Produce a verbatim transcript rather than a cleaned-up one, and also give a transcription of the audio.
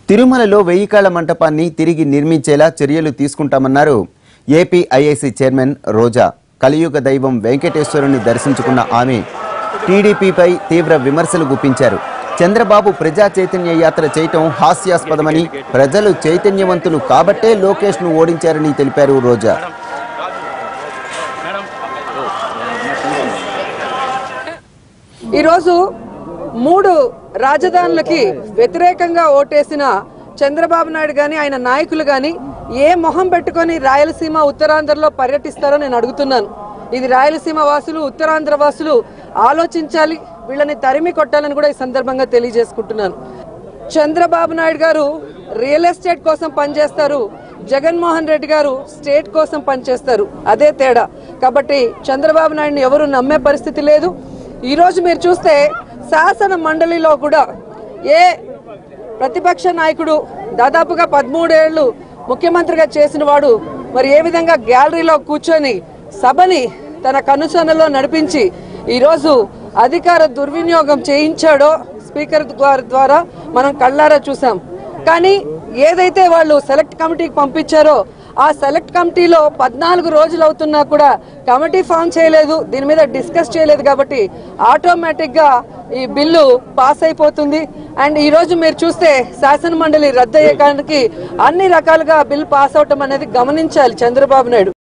తిరుమలలో వెయ్యికాళ్ల మంటపాన్ని తిరిగి నిర్మించేలా చర్యలు తీసుకుంటామన్నారు ఏపీ ఐఐసీ చైర్మన్ రోజా. కలియుగ దైవం వెంకటేశ్వరుని దర్శించుకున్న ఆమె టీడీపీపై తీవ్ర విమర్శలు గుప్పించారు. చంద్రబాబు ప్రజా చైతన్య యాత్ర చేయటం హాస్యాస్పదమని, ప్రజలు చైతన్యవంతులు కాబట్టే లోకేష్ ను ఓడించారని తెలిపారు రోజా. ఈరోజు మూడు రాజధానులకి వ్యతిరేకంగా ఓటేసిన చంద్రబాబు నాయుడు గాని ఆయన నాయకులు గాని ఏ మొహం పెట్టుకొని రాయలసీమ ఉత్తరాంధ్రలో పర్యటిస్తారో నేను అడుగుతున్నాను. ఇది రాయలసీమ వాసులు, ఉత్తరాంధ్ర వాసులు ఆలోచించాలి, వీళ్ళని తరిమి కొట్టాలని కూడా ఈ సందర్భంగా తెలియజేసుకుంటున్నాను. చంద్రబాబు నాయుడు గారు రియల్ ఎస్టేట్ కోసం పనిచేస్తారు, జగన్మోహన్ రెడ్డి గారు స్టేట్ కోసం పనిచేస్తారు. అదే తేడా. కాబట్టి చంద్రబాబు నాయుడుని ఎవరు నమ్మే పరిస్థితి లేదు. ఈ రోజు మీరు చూస్తే శాసన మండలిలో కూడా ఏ ప్రతిపక్ష నాయకుడు దాదాపుగా పదమూడేళ్లు ముఖ్యమంత్రిగా చేసిన వాడు మరి ఏ విధంగా గ్యాలరీలో కూర్చొని సభని తన కనుసన్నలో నడిపించి ఈరోజు అధికార దుర్వినియోగం చేయించాడో స్పీకర్ ద్వారా మనం కళ్ళారా చూసాం. కానీ ఏదైతే వాళ్ళు సెలెక్ట్ కమిటీకి పంపించారో ఆ సెలెక్ట్ కమిటీలో పద్నాలుగు రోజులు అవుతున్నా కూడా కమిటీ ఫామ్ చేయలేదు, దీని మీద డిస్కస్ చేయలేదు. కాబట్టి ఆటోమేటిక్ గా ఈ బిల్లు పాస్ అయిపోతుంది. అండ్ ఈ రోజు మీరు చూస్తే శాసన మండలి రద్దు అయ్యేకానికి అన్ని రకాలుగా బిల్ పాస్ అవటం అనేది గమనించాలి చంద్రబాబు నాయుడు.